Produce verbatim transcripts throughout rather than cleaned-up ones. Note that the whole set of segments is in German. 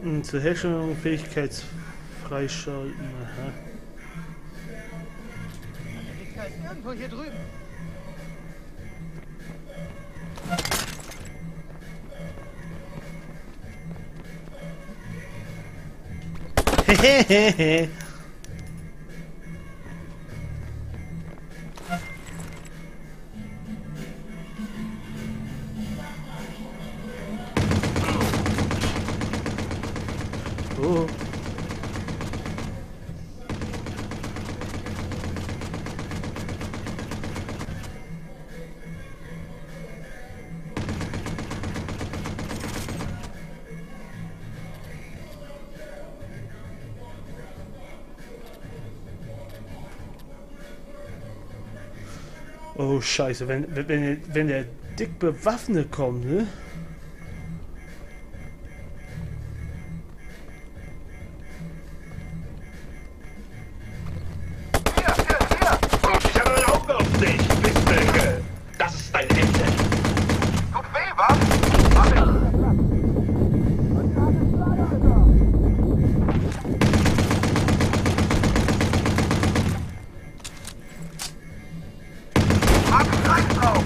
Hm, zur Herstellung Fähigkeitsfreischalten. Aha. Da ist irgendwo hier drüben. Hehehehe. Oh. Oh Scheiße, wenn, wenn, wenn der dick bewaffnet kommt, ne? Hier, hier, hier! Ich habe ein Auge auf dich, Mistbänke! Das ist dein Ende! Tut weh, was? Hab Scheiß drauf!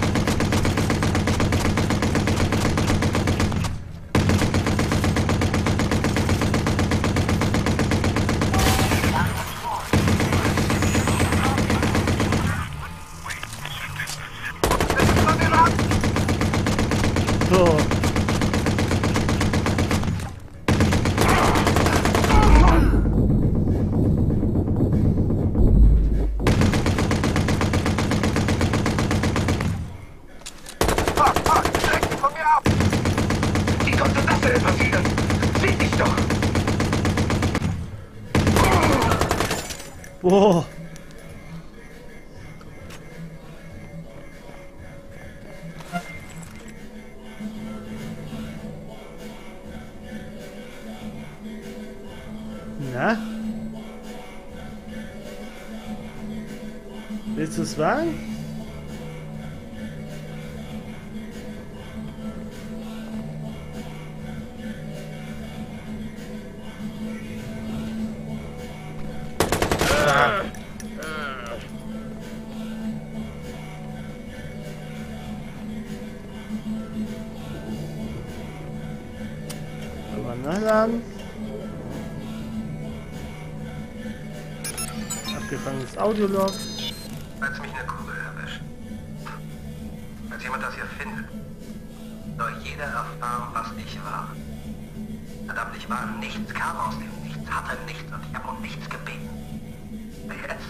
So. Fuck, fuck, lenk dich von mir ab! Wie konnte das denn passieren? Sieh dich doch! Boah. Na? Willst du es wagen? Aber nachladen. Abgefangenes Audiolog. Als mich eine Kugel erwischt. Als jemand das hier findet, soll jeder erfahren, was ich war. Verdammt, ich war nichts, kam aus dem Nichts, hatte nichts und ich habe um nichts gebeten. Jetzt?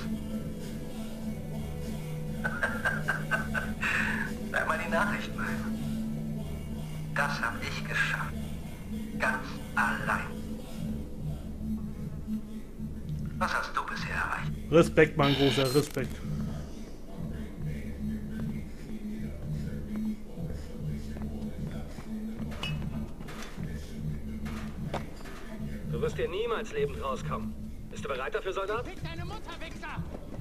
Sag mal die Nachrichten ein. Das habe ich geschafft. Ganz allein. Was hast du bisher erreicht? Respekt, mein großer Respekt. Du wirst hier niemals lebend rauskommen. Bist du bereit dafür, Soldat? Fick deine Mutter, Wichser!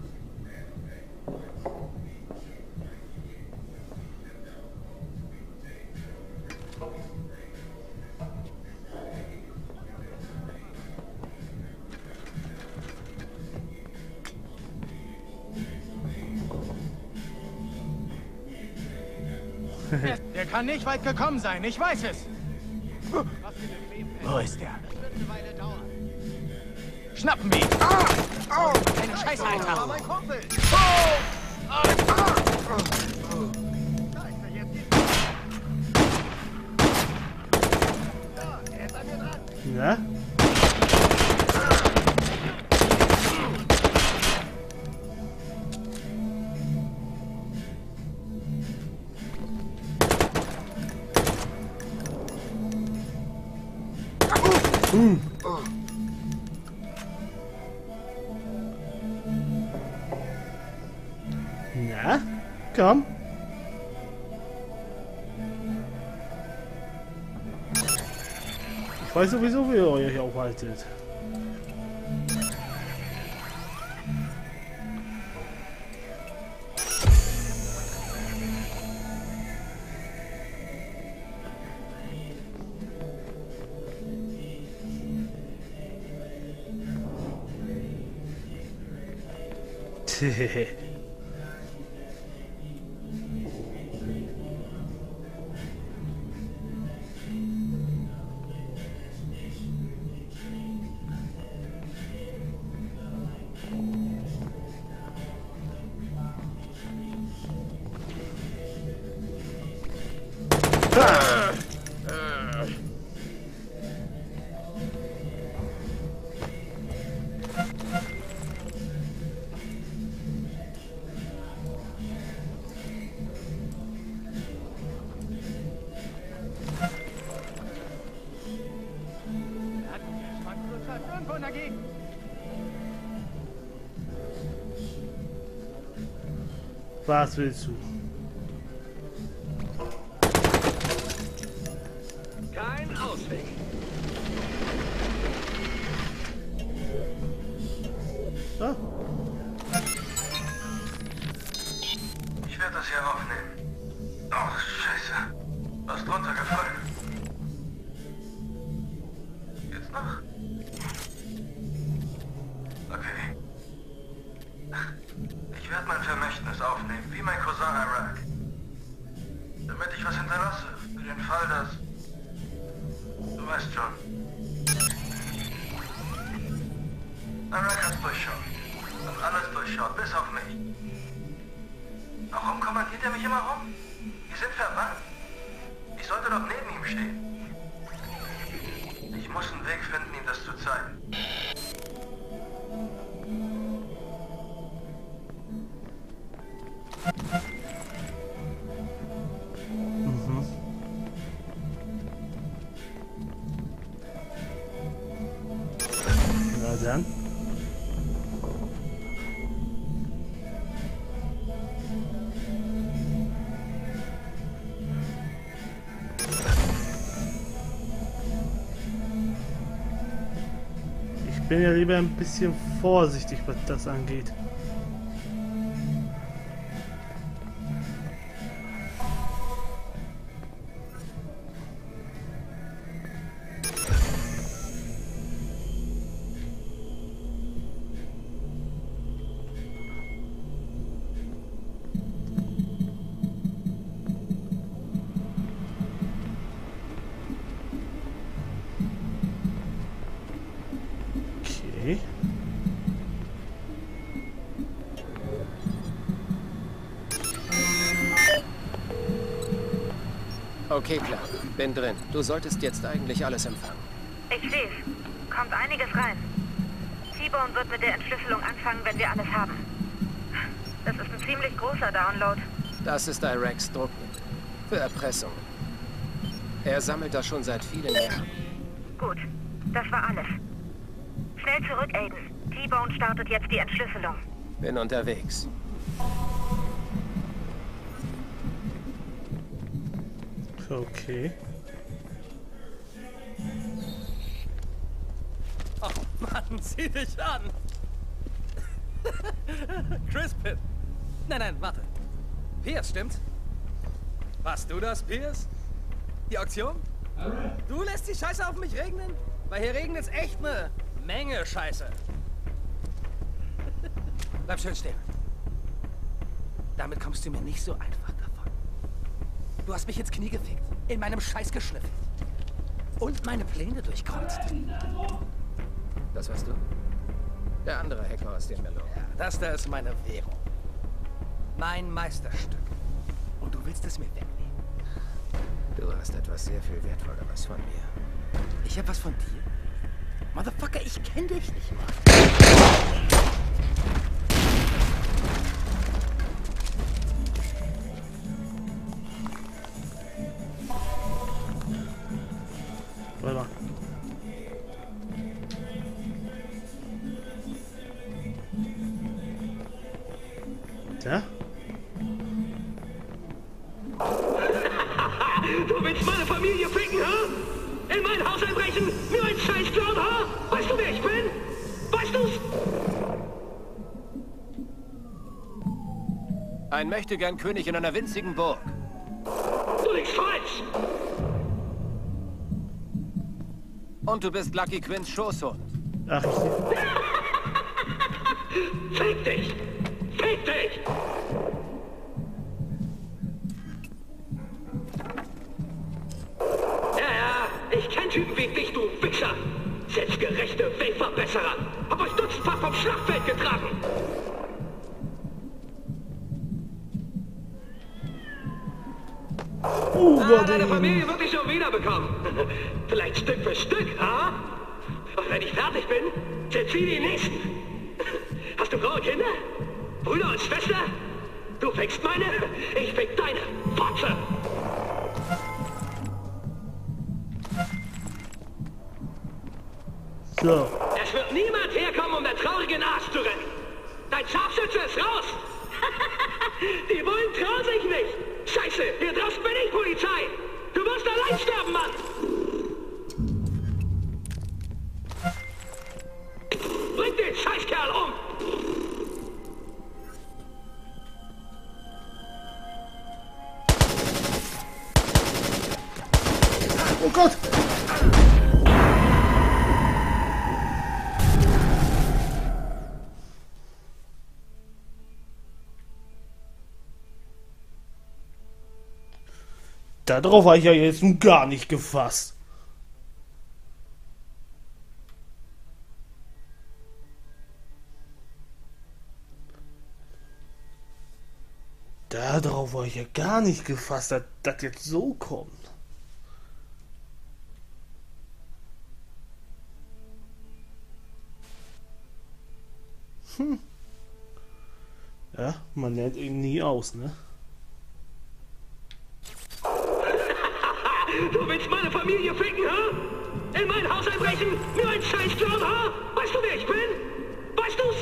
Der kann nicht weit gekommen sein, ich weiß es. Wo ist der? Das wird eine Weile dauern. Schnappen wir ihn! Ah! Oh! Keine Scheiße, Alter! Das war mein Kumpel! Oh! Ah! Ah! Da ist er jetzt. Da, er ist an mir dran. Na? Uh. Na, komm. Ich weiß sowieso, wie ihr euch aufhaltet. Was willst du? Kein Ausweg. Ah. Ich werde das hier aufnehmen. Oh, Scheiße. Was drunter gefallen? Geht's noch? Okay. Ich werde mein Vermächtnis aufnehmen, wie mein Cousin Iraq. Damit ich was hinterlasse, für den Fall, dass... Du weißt schon. Iraq hat's durchschaut. Hat alles durchschaut, bis auf mich. Warum kommandiert er mich immer rum? Wir sind verwandt. Ich sollte doch neben ihm stehen. Ich muss einen Weg finden, ihm das zu zeigen. Mhm. Na dann. Ich bin ja lieber ein bisschen vorsichtig, was das angeht. Okay. Okay, klar. Bin drin. Du solltest jetzt eigentlich alles empfangen. Ich seh's. Kommt einiges rein. T-Bone wird mit der Entschlüsselung anfangen, wenn wir alles haben. Das ist ein ziemlich großer Download. Das ist Iraqs Druckmittel. Für Erpressung. Er sammelt das schon seit vielen Jahren. Gut. Das war alles. Schnell zurück, Aiden. T-Bone startet jetzt die Entschlüsselung. Bin unterwegs. Okay. Oh Mann, zieh dich an! Crispin! Nein, nein, warte. Pierce, stimmt's? Warst du das, Pierce? Die Auktion? Du lässt die Scheiße auf mich regnen? Weil hier regnet's echt eine Menge Scheiße. Bleib schön stehen. Damit kommst du mir nicht so einfach davon. Du hast mich ins Knie gefickt, in meinem Scheiß geschliffen. Und meine Pläne durchkreuzt. Das warst du? Der andere Hacker aus dem Melon. Ja, das da ist meine Währung. Mein Meisterstück. Und du willst es mir wegnehmen. Du hast etwas sehr viel Wertvolleres von mir. Ich hab was von dir? Motherfucker, ich kenn dich nicht mal. Warte mal. Da? Du willst meine Familie ficken, ha? In mein Haus einbrechen? Mir ein Scheißclown, ha? Weißt du, wer ich bin? Weißt du's? Ein Möchtegern-König in einer winzigen Burg. Du liegst falsch! Und du bist Lucky Quinns Schoßhund. Ach, ich... Fick dich! Fick dich! Ja, ja, ich kenn Typen wie dich, du Wichser! Selbstgerechte Weltverbesserer! Hab euch dutzendfach vom Schlachtfeld getragen! Oh Ah, Gott, deine ey. Familie wird dich schon wiederbekommen. Vielleicht Stück für Stück, ha? Und wenn ich fertig bin, zerzieh die nächsten. Hast du Frau und Kinder? Brüder und Schwester? Du fickst meine, ich fick deine. Fotze! So. Es wird niemand herkommen, um den traurigen Arsch zu retten. Dein Scharfschütze ist raus! Die Bullen trauen sich nicht! Scheiße, hier draußen bin ich Polizei! Du wirst allein sterben, Mann! Bring den Scheißkerl um! Oh Gott! Darauf war ich ja jetzt nun gar nicht gefasst. Darauf war ich ja gar nicht gefasst, dass das jetzt so kommt. Hm. Ja, man lernt eben nie aus, ne? Du willst meine Familie ficken, ha? In mein Haus einbrechen? Mir ein Scheiß klauen, ha? Weißt du, wer ich bin? Weißt du's?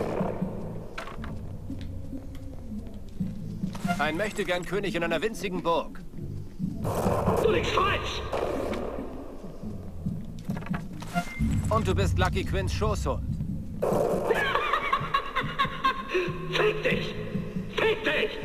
Ein Möchtegern-König in einer winzigen Burg. Du liegst falsch! Und du bist Lucky Quinns Schoßhund. Fick dich! Fick dich!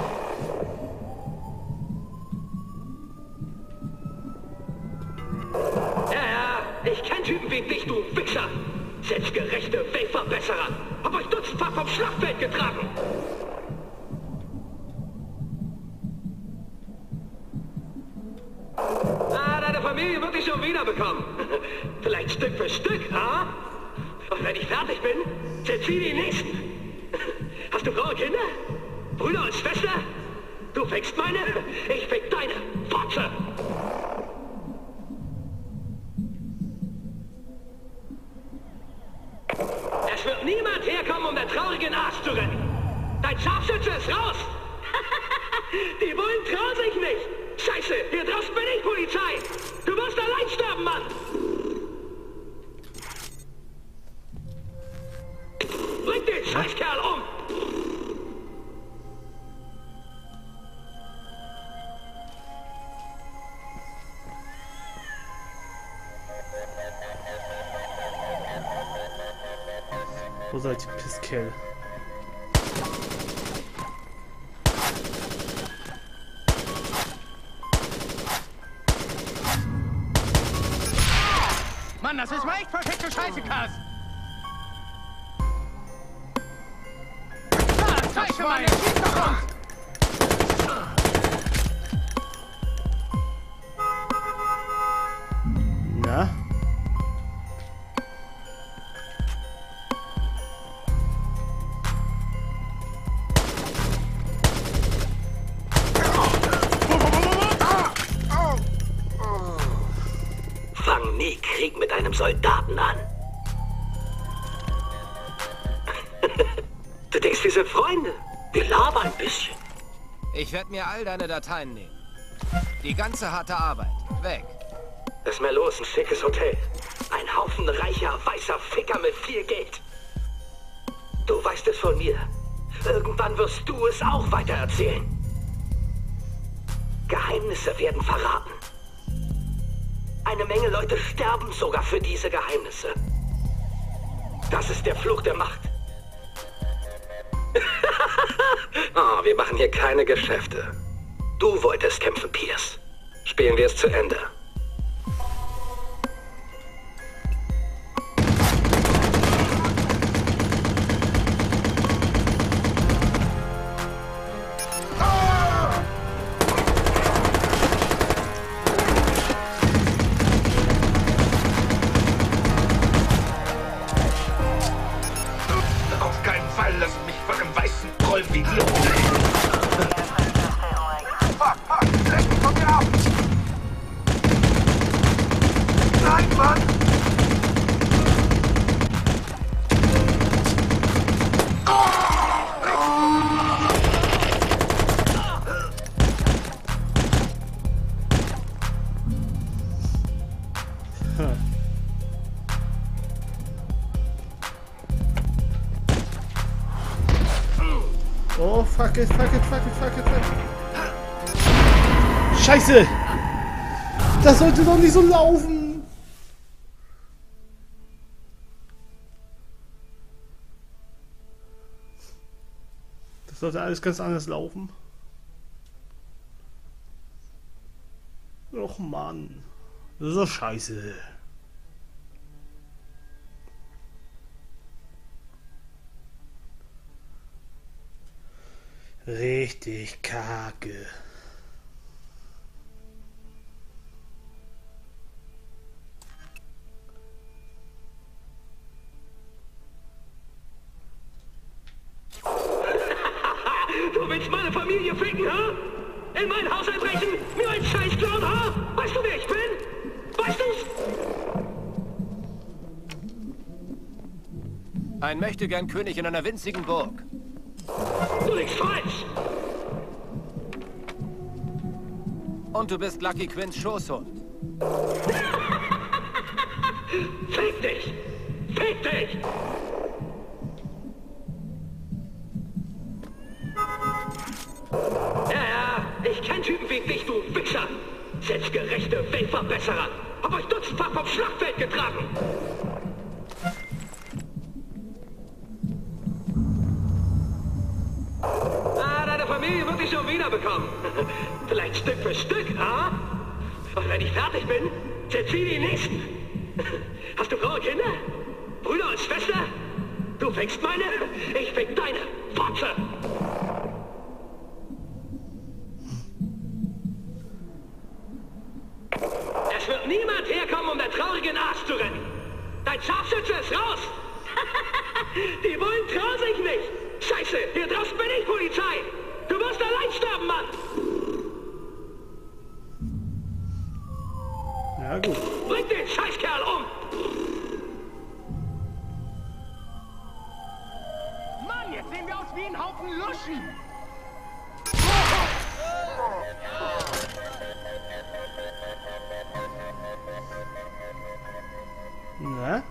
Ja, ja, ich kenn Typen wie dich, du Wichser! Selbstgerechte Weltverbesserer! Hab euch dutzendfach vom Schlachtfeld getragen! Ah, deine Familie wird dich schon wiederbekommen. Vielleicht Stück für Stück, ha? Und wenn ich fertig bin, zerzieh die nächsten. Hast du Frau und Kinder? Brüder und Schwester? Du fickst meine, ich fick deine. Fotze! Es wird niemand herkommen, um den traurigen Arsch zu retten. Dein Scharfschütze ist raus! Die Bullen trauen sich nicht! Scheiße, hier draußen bin ich Polizei! Du wirst allein sterben, Mann! Bring den Scheißkerl um! Wo seid ihr, Pisskerl? Mann, das ist mal echt verfickte Scheiße, Kass! Ah, Scheiße, Mann, jetzt schießt doch uns! Na? Fang nie Krieg mit einem Soldaten an. Du denkst, wir sind Freunde? Wir labern ein bisschen. Ich werde mir all deine Dateien nehmen. Die ganze harte Arbeit. Weg. Das Merlot ist ein schickes Hotel. Ein Haufen reicher, weißer Ficker mit viel Geld. Du weißt es von mir. Irgendwann wirst du es auch weitererzählen. Geheimnisse werden verraten. Eine Menge Leute sterben sogar für diese Geheimnisse. Das ist der Fluch der Macht. Oh, wir machen hier keine Geschäfte. Du wolltest kämpfen, Pierce. Spielen wir es zu Ende. Fuck it, fuck it, fuck it, fuck it, fuck it. Scheiße! Das sollte doch nicht so laufen! Das sollte alles ganz anders laufen. Och Mann. Das ist doch scheiße. Richtig kacke. Du willst meine Familie ficken, ha? In mein Haus einbrechen? Mir ein Scheißclown, ha? Weißt du, wer ich bin? Weißt du's? Ein möchtegern König in einer winzigen Burg. Du liegst falsch! Und du bist Lucky Quinns Schoßhund. Fick dich! Fick dich! Ja, ja, ich kenn Typen wie dich, du Wichser! Selbstgerechte Weltverbesserer! Hab euch dutzendfach vom Schlachtfeld getragen! Ah, deine Familie wird dich schon wiederbekommen. Vielleicht Stück für Stück, ha? Und wenn ich fertig bin, zerzieh die Nächsten. Hast du Frau und Kinder? Brüder und Schwester? Du fickst meine, ich fick deine. Fotze! Es wird niemand herkommen, um der traurigen Arsch zu retten. Dein Scharfschütze ist raus. Die Bullen trauen sich nicht. Scheiße, hier draußen bin ich Polizei. Du wirst allein sterben, Mann. Ja gut. Bring den Scheißkerl um. Mann, jetzt sehen wir aus wie ein Haufen Luschen! Na?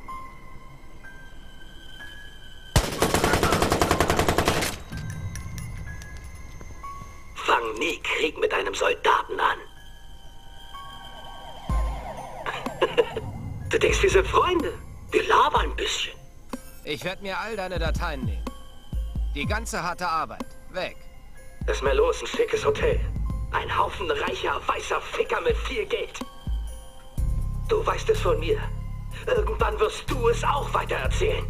Fang nie Krieg mit einem Soldaten an. Du denkst, wir sind Freunde. Wir labern ein bisschen. Ich werde mir all deine Dateien nehmen. Die ganze harte Arbeit. Weg. Lass mal los, ein schickes Hotel. Ein Haufen reicher, weißer Ficker mit viel Geld. Du weißt es von mir. Irgendwann wirst du es auch weitererzählen.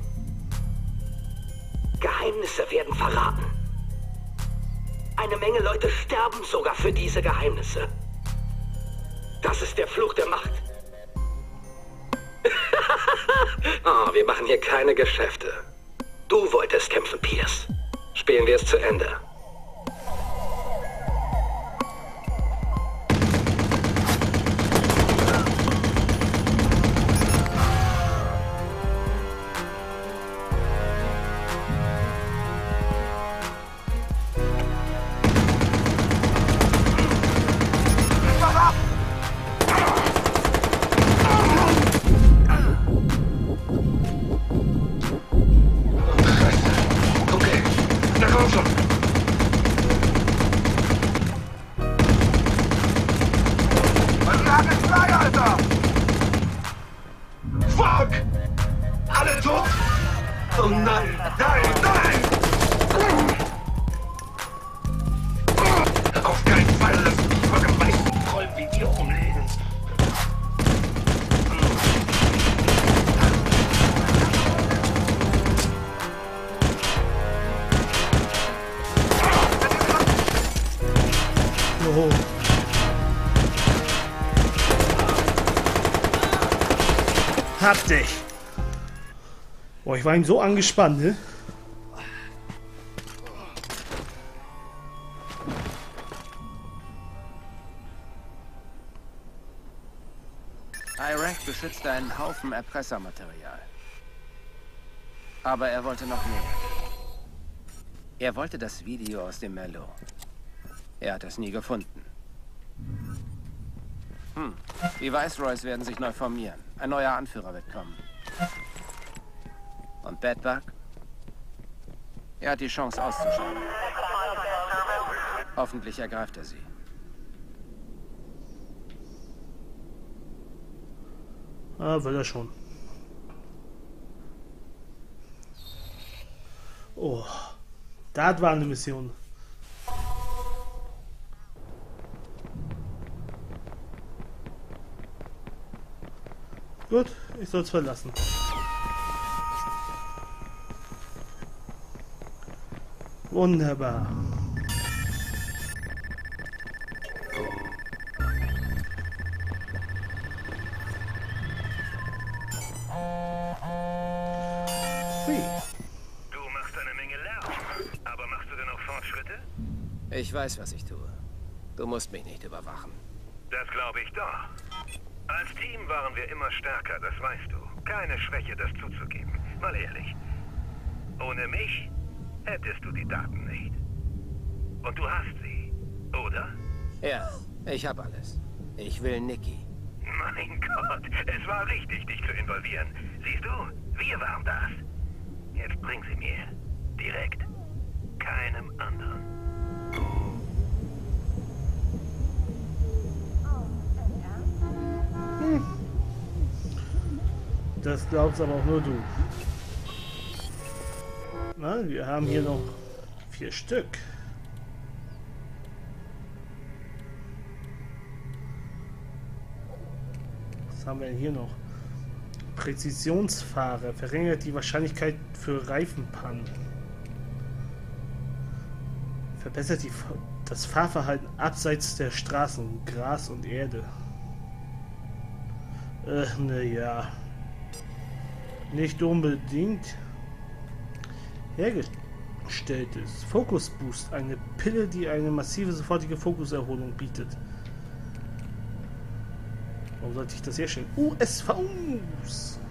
Geheimnisse werden verraten. Eine Menge Leute sterben sogar für diese Geheimnisse. Das ist der Fluch der Macht. Oh, wir machen hier keine Geschäfte. Du wolltest kämpfen, Pierce. Spielen wir es zu Ende. Hab dich! Boah, ich war ihm so angespannt, ne? Iraq beschützte einen Haufen Erpressermaterial. Aber er wollte noch mehr. Er wollte das Video aus dem Merlot. Er hat es nie gefunden. Hm. Die Viceroys werden sich neu formieren. Ein neuer Anführer wird kommen. Und Bedbug? Er hat die Chance auszuscheiden. Hoffentlich ergreift er sie. Ah, will er schon. Oh, das war eine Mission. Gut, ich soll es verlassen. Wunderbar. Hui. Du machst eine Menge Lärm, aber machst du denn auch Fortschritte? Ich weiß, was ich tue. Du musst mich nicht überwachen. Das glaube ich doch. Als Team waren wir immer stärker, das weißt du. Keine Schwäche, das zuzugeben. Mal ehrlich. Ohne mich hättest du die Daten nicht. Und du hast sie, oder? Ja, ich hab alles. Ich will Nikki. Mein Gott, es war richtig, dich zu involvieren. Siehst du, wir waren das. Jetzt bring sie mir. Direkt. Keinem anderen. Hm. Das glaubst aber auch nur du. Na, wir haben hier noch vier Stück. Was haben wir denn hier noch? Präzisionsfahrer verringert die Wahrscheinlichkeit für Reifenpannen. Verbessert die, das Fahrverhalten abseits der Straßen, Gras und Erde. Äh, naja. Nicht unbedingt. Hergestelltes Focus Boost, eine Pille, die eine massive sofortige Fokuserholung bietet. Warum sollte ich das herstellen? U S Vs!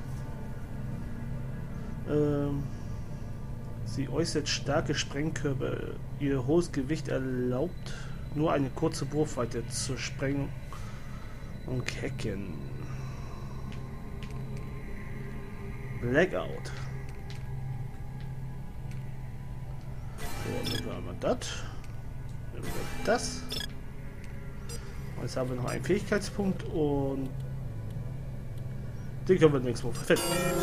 Ähm, sie äußert starke Sprengkörper. Ihr hohes Gewicht erlaubt nur eine kurze Wurfweite zu sprengen und hacken. Blackout. So, nehmen wir einmal das. Nehmen wir das. Und jetzt haben wir noch einen Fähigkeitspunkt und den können wir nächstes Mal verwenden.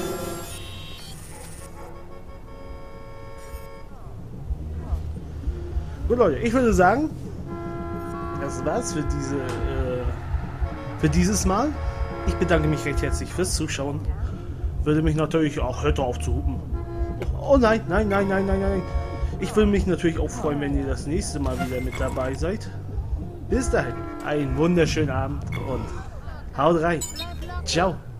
Gut Leute, ich würde sagen, das war's für diese äh, für dieses Mal. Ich bedanke mich recht herzlich fürs Zuschauen. Würde mich natürlich auch, hört auf zu hupen. Oh nein, nein, nein, nein, nein, nein. Ich würde mich natürlich auch freuen, wenn ihr das nächste Mal wieder mit dabei seid. Bis dahin, einen wunderschönen Abend und haut rein. Ciao.